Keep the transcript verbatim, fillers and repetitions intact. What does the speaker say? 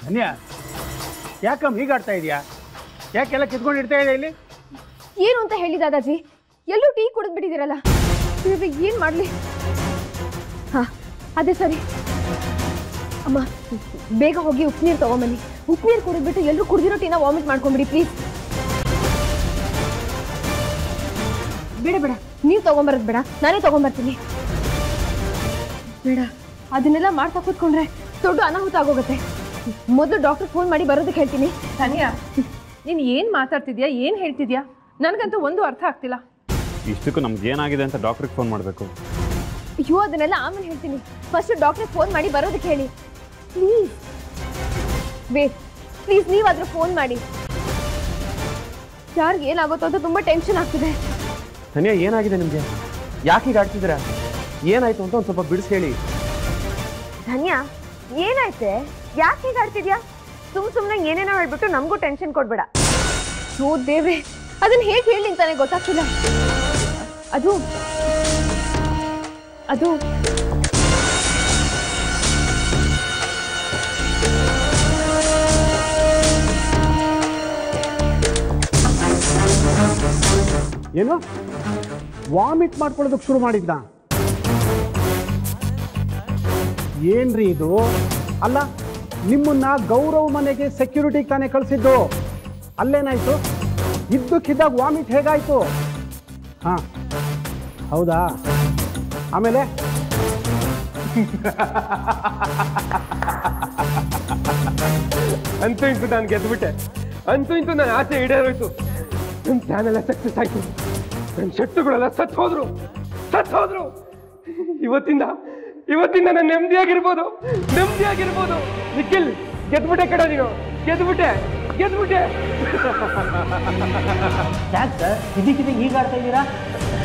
ಧನ್ಯ ಯಾಕಮ್ಮ ಹೀಗಾಡ್ತಾ ಇದೆಯಾ? ಯಾಕೆಲ್ಲ ಕಿತ್ಕೊಂಡು ಇಡ್ತಾ ಇದೆ ಇಲ್ಲಿ? ಏನು ಅಂತ ಹೇಳಿ ದಾದಾಜಿ, ಎಲ್ಲೂ ಟೀ ಕುಡಿದು ಬಿಟ್ಟಿದ್ದೀರಲ್ಲ, ಏನು ಮಾಡಲಿ? ಹಾಂ ಅದೇ ಸರಿ ಅಮ್ಮ, ಬೇಗ ಹೋಗಿ ಉಪ್ಪುನೀರು ತಗೊಂಬನ್ನಿ. ಉಪ್ಪುನೀರು ಕುಡಿದ್ಬಿಟ್ಟು ಎಲ್ಲರೂ ಕುಡಿದಿರೋ ಟೀನ ವಾಮಿಟ್ ಮಾಡ್ಕೊಂಬಿಡಿ ಪ್ಲೀಸ್. ಬೇಡ ಬೇಡ, ನೀವು ತಗೊಂಬರೋದು ಬೇಡ, ನಾನೇ ತಗೊಂಬರ್ತೀನಿ. ಬೇಡ, ಅದನ್ನೆಲ್ಲ ಮಾಡ್ತಾ ಕೂತ್ಕೊಂಡ್ರೆ ದೊಡ್ಡ ಅನಾಹುತ ಆಗೋಗುತ್ತೆ. ಮೊದಲು ಡಾಕ್ಟರ್ ಫೋನ್ ಮಾಡಿ ಬರೋದಕ್ಕೆ ಹೇಳ್ತೀನಿ. ಧನ್ಯಾ, ನೀನು ಏನು ಮಾತಾಡ್ತಿದ್ಯಾ, ಏನು ಹೇಳ್ತಿದ್ಯಾ? ನನಗಂತೂ ಒಂದು ಅರ್ಥ ಆಗ್ತಿಲ್ಲ. ಇಷ್ಟಕ್ಕೂ ನಮ್ಗೆ ಏನಾಗಿದೆ ಅಂತ ಡಾಕ್ಟ್ರಿಗೆ ಫೋನ್ ಮಾಡಬೇಕು. ಅಯ್ಯೋ ಅದನ್ನೆಲ್ಲ ಆಮೇಲೆ ಹೇಳ್ತೀನಿ, ಫಸ್ಟ್ ಡಾಕ್ಟ್ರಿಗೆ ಫೋನ್ ಮಾಡಿ ಬರೋದಕ್ಕೆ ಹೇಳಿ ಪ್ಲೀಸ್. ವೇಟ್ ಪ್ಲೀಸ್, ನೀವಾದ್ರೂ ಫೋನ್ ಮಾಡಿ. ಯಾರಿಗೆ ಏನಾಗುತ್ತೋ ಅಂತ ತುಂಬ ಟೆನ್ಷನ್ ಆಗ್ತಿದೆ. ಧನ್ಯಾ, ಏನಾಗಿದೆ ನಿಮಗೆ? ಯಾಕೆ ಹೀಗೆ ಆಡ್ತಿದ್ದೀರಾ? ಏನಾಯ್ತು ಅಂತ ಒಂದು ಸ್ವಲ್ಪ ಬಿಡಿಸಿ ಹೇಳಿ. ಧನ್ಯಾ, ಏನಾಯ್ತೆ? ಯಾಕೆ ಹೀಗೆ ಆಡ್ತಿದ್ಯಾ? ಸುಮ್ ಸುಮ್ಮನೆ ಏನೇನೋ ಹೇಳ್ಬಿಟ್ಟು ನಮಗೂ ಟೆನ್ಷನ್ ಕೊಡ್ಬೇಡ. ಓ ದೇವ್ರೆ, ಅದನ್ನ ಹೇಗೆ ಹೇಳಿ ಅಂತಾನೆ ಗೊತ್ತಾಗ್ತಿಲ್ಲ. ಅದು ಅದು ಏನು ವಾಮಿಟ್ ಮಾಡ್ಕೊಳ್ಳೋದಕ್ಕೆ ಶುರು ಮಾಡಿದ್ದ? ಏನ್ರಿ ಇದು? ಅಲ್ಲ, ನಿಮ್ಮನ್ನ ಗೌರವ್ ಮನೆಗೆ ಸೆಕ್ಯೂರಿಟಿ ತಾನೇ ಕಳಿಸಿದ್ದು, ಅಲ್ಲೇನಾಯ್ತು? ಇದ್ದಕ್ಕಿದ್ದಾಗ ವಾಮಿಟ್ ಹೇಗಾಯ್ತು? ಹಾ ಹೌದಾ? ಆಮೇಲೆ ಅಂತೂ ಇಂತೂ ನಾನು ಗೆದ್ದುಬಿಟ್ಟೆ, ಅಂತೂ ಇಂತೂ ನಾನು ಆಚೆ ಈಡೇರೋಯ್ತು. ನನ್ನ ಪ್ಲಾನ್ ಎಲ್ಲ ಸಕ್ಸಸ್ ಆಯ್ತು. ನನ್ನ ಶೆಟ್ಟುಗಳೆಲ್ಲ ಸತ್ ಹೋದ್ರು ಸತ್ ಹೋದ್ರು ಇವತ್ತಿಂದ ಇವತ್ತಿಂದ ನಾನು ನೆಮ್ಮದಿಯಾಗಿರ್ಬೋದು ನೆಮ್ಮದಿಯಾಗಿರ್ಬೋದು ನಿಖಿಲ್, ಗೆದ್ಬಿಟ್ಟೆ ಕಡ, ನೀನು ಗೆದ್ಬಿಟ್ಟೆ ಗೆದ್ಬಿಟ್ಟೆ. ಯಾಕೆ ಸರ್ ಇದಕ್ಕಿದೆ ಈಗ ಆಡ್ತಾ ಇದ್ದೀರಾ?